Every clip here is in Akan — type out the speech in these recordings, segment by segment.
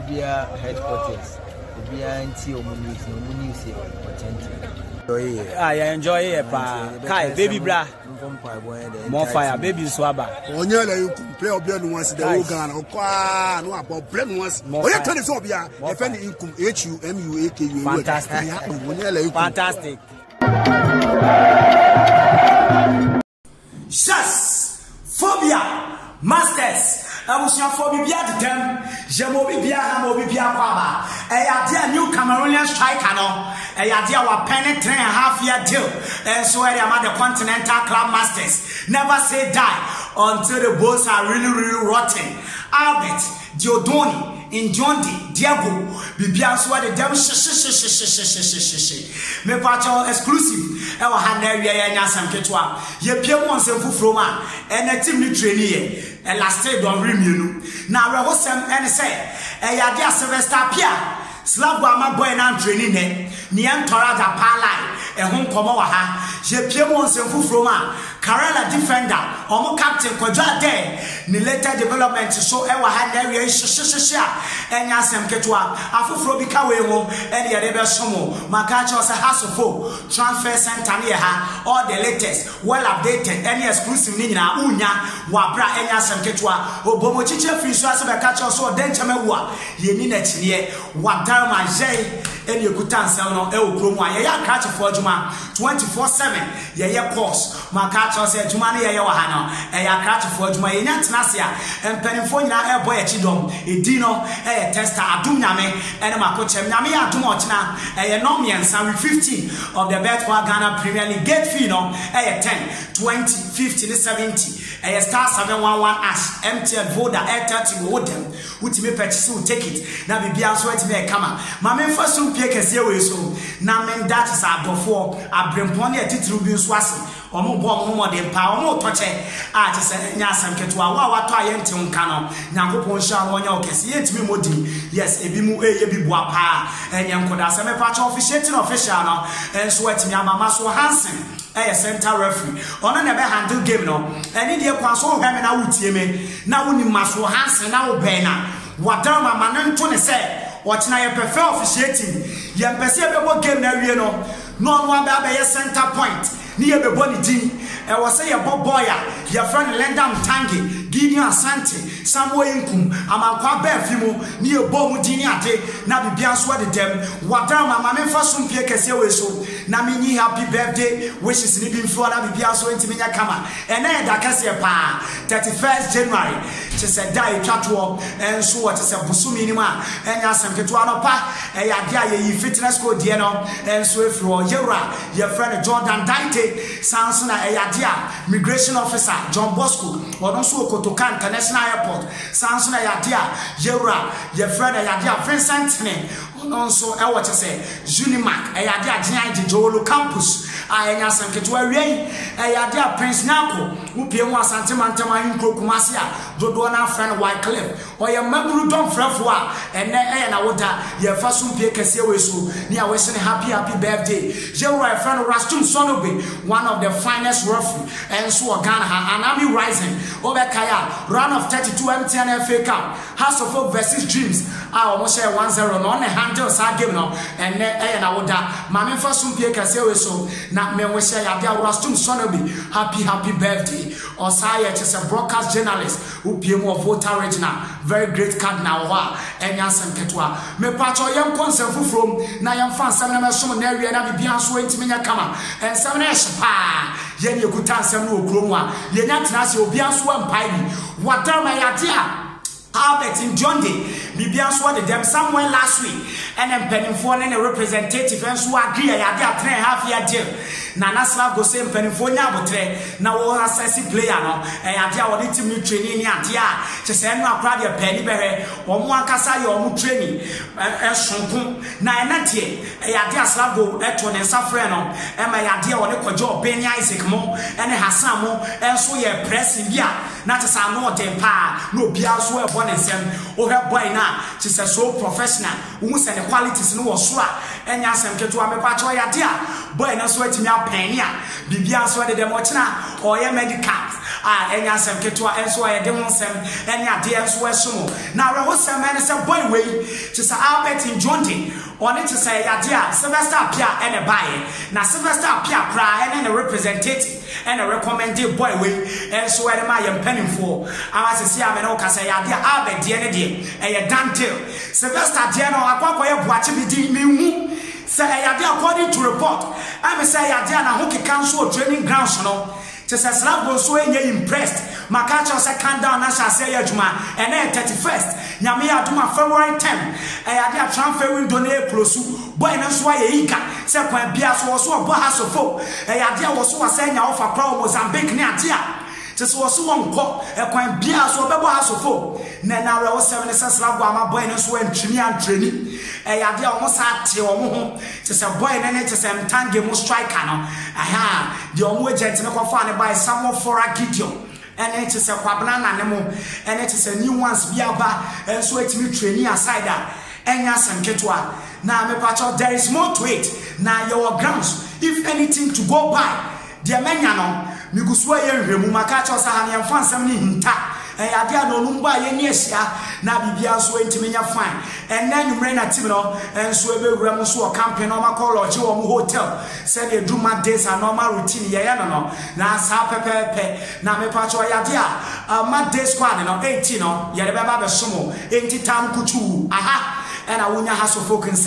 Ubia headquarters. Ubia anti news I enjoy it, Kai, baby bra. More fire, baby swabber. Only you can play obian once the organ or qua no about blend once. Oh, you can obia, if any income HUMUAKU. Fantastic. Fantastic. Shas phobia masters. I was your phobia to them. Jamobia, Hamobia Baba. A dear new Cameroonian striker, no. A dear were penny 3.5 year deal. And so I am at the Continental Club Masters. Never say die until the balls are really rotten. Albert, Dieudonne, Injondi, Diego, Bibian so the devil me pacho exclusive. I will hand area Yasam Ketwa. Ye Piemon Semfu Froma, and a team new trainee. And last day don't remune. Now we was and say, a yadia Sylvester Pia, Slava my boy and training it, Nian Toraja Palai, and home Komoaha, Je Piemon Semfu Froma. Karela defender, omo captain Koja Day, ni later development so ewa had area and yasem ketwa, afufro bika wewo, and yadebe somo, makacho se hasofo, transfer center near her, all the latest, well updated, any exclusive nina, unya, wabra and yasem ketwa, obomo chiche free so as a catcher so denchamewa, ye nina chie, wadarma jay, and you could answer no el promo, ya catch for Juma 24/7, ya course, makacho. Said Jumani Yawahano, a crash for Juma Nasia, and Penifona air boy chidom, a dino, a tester, a dumname, and a macochem, Namia Dumochna, a nomian, some 15 of the Betwa Ghana Premier League gate fino, a 10, 20, 15, 70, a star 711 ash, MTL Voda, air 30 wood them, which may purchase will take it. Now be beyond sweat me a camera. Mamma first soon pick a zero so. Namen that is our before, I bring pony a titrubin swasi. Omo bomb more than power, more touch it. I just said, Yasam Ketua, what I am to Canon, Nankopon Sham on your case, yet me modi. Yes, a bimu a bibuapa, and Yankoda, some patch officiating official, and sweat me, Mamma so handsome. A center referee. On a never handle game no. And in the Quaso Hamina would me. Now when you must hands now banner. What down my man to say? What I prefer officiating. Yan perceivable game there, no one by a center point. Near the body D. I was say a bob boya, your friend Lendam Tangi, Gideon Asante, Samuel Inkum, Amakwa Befimo, near Bomudiniate, Nabi Bianswa them, what down my mamma for some Piekasio so, Namini happy birthday, wishes living for Nabi Biaso into Minyakama, and then Dakasia Pa, 31st January, she said, Die Catwalk, and so what is a Busuminima, and Yasam Ketuano Pa, a Yadia, fitness code, Diano, and Swift Yura, your friend Jordan Dante, Sansona, Migration Officer John Bosco, or also Kotokan International Airport, Sansona Yadia, Yura, your friend Yadia, Prince Anthony, also I want to say, Junimac, Yadia Giant Jolo Campus, I am some Ketuari, Yadia Prince Nako, who pay one Santimantama in Kokumasia, Dodona friend Wycliffe, or your member Don Frefua, and then I would your first one pay Casio, near Western happy birthday. Yura, friend Rastum Sonobe, one of the finest referee, and so Ghana, and Army Rising, Obekaya, run of 32 MTN FA Cup, House of Hope versus Dreams, I almost share 1-0 on the handles I give no, and then I would Mamma for some Pia Casio, so not me we say Rastum Sonobe, happy birthday, or Saya is a broadcast journalist who pay more voter regional, very great card now, and Yasan Ketua, me patcho young concern from Nayam fan, some of area and I be beyond so into Minyakama, and some pa, yen you could answer no groma, ye not nasty, be as one pine. What are my idea? Albert in John Day, Bibian swatted them somewhere last week, and then penning for a representative and so agree I had 3.5 year deal. Nana Slav go same penning for Nabotre, now all assessing player no, and I dear what new training and ya, just send my crowd your penny berry, or one cassa your training, and Shunkum, Nainati, a dear Slav go at one and Safreno, and my idea on the job, Benny Isaac Mo, and Hassamo, and so you're pressing ya, not as I know them pa, no Biaswell. Or her boy now, she's so professional, who send the qualities no swap, enya asem ketewa me pa cho ya de a boy na so atimi apani a bibia so de mo chena o ye medical enya asem ketewa enso ye de ho nsem enya de enso esumo na we ho sem ene se boy we ti sa Albert Njonde on it to say ya de Sylvester Apia ene bae na Sylvester Apia kra ene representative and a recommended boy way and so where my penning for I was see I mean okay say ya dia Albert DNA e Dante Sylvester Diano akwa ye boache bi di me hu say ya dia according to report I me say ya dia na ho cancel training grounds no to say slab go so enye impressed makacha say calm down na say ya juma and then 31st nyame ya duma February 10 ya dia transfer window na close boy na so ye ika say kwan bia so obo hasofo ya dia wo so say nya ofa pra Mozambique ne atia to so wonko kwan bia so obebo hasofo na na re wo 7 slab go ama boy na so antwini antreni ya dia o mo sa ate o mo ho to say boy na ne to say mtange mo striker no aha the o mo agent me ko fa ne by Samuel Fora Gideon and it is a Kwabana Nemo, and it is a new ones Biaba, and so it's me training aside that. And yes, and Ketwa. Now, me patch, there is more to it. Now, your grounds, if anything to go by, dear Menano, Miguswa, Mumakacho Sahani, and find something in ta. And I did no numba yesia, now Bibia so intimate fine. And then you ran at Timino, and so be Ramuso campaign on my call or Joe Hotel. Said you do my days and normal routine, no. Now, Sape, now me patch or yadia. My day squad, no 18, no, Yababa Sumo, 80 town kuchu, aha. And I wouldn't have so folk in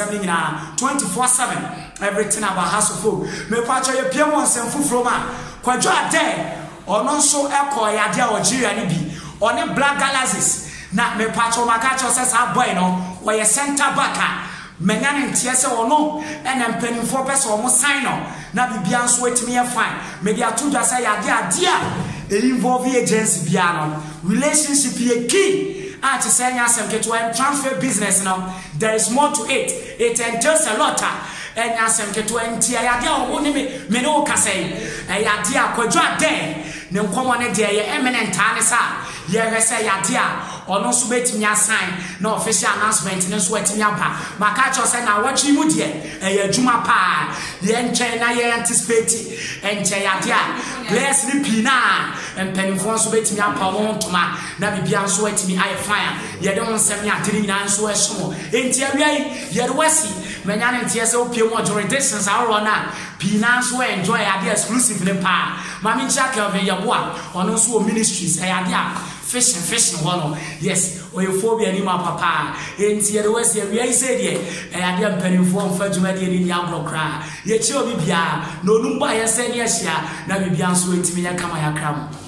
24/7. Everything about house of folk. Me patch your Piemons and Fufroma. Quadra day, or non so echo yadia or Gianibi. On a black galaxies, not me patch or Macacho says, our boy, no, where you center back. Mengan and Tiesa or no, and I'm penning 4 pesos almost sign on. Now be beyond sweat me a fine. Maybe I told us, dear, it involve agency piano. Relationship be a key. And to say, yes, and get to transfer business now. There is more to it. It entails a lot. And yes, and get to enter. Only me no can say, a dear, quadra day. No common day, eminent Tanisa. Yes, say, dear, or no submit me a sign, no official announcement, no sweating your pa. Macacho said, now what you would yet, a Juma pa, the Enchina anticipate, and Chayadia, bless the Pina, and Penifon submit me up on to my Nabian sweat me, I fire. You don't send me a 3 9 so small. In Tiaray, yet Westy, Manan and TSO Pimo jurisdictions are on now. Pinas will enjoy idea exclusive in the pa. Mammy Jack of Yaboa, on also ministries, idea. Fishing one, yes, or your phobia in my papa. In the West, we said, and I didn't penny form for Jumadian in Yabro cry. Yet you'll be no number, I said, yes, now be beyond sweet to me, I come, I come.